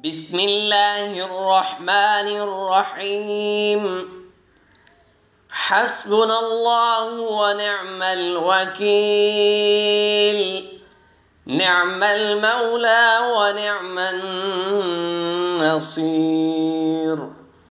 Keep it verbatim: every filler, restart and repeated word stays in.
بسم الله الرحمن الرحيم. حسبنا الله ونعم الوكيل، نعم المولى ونعم النصير.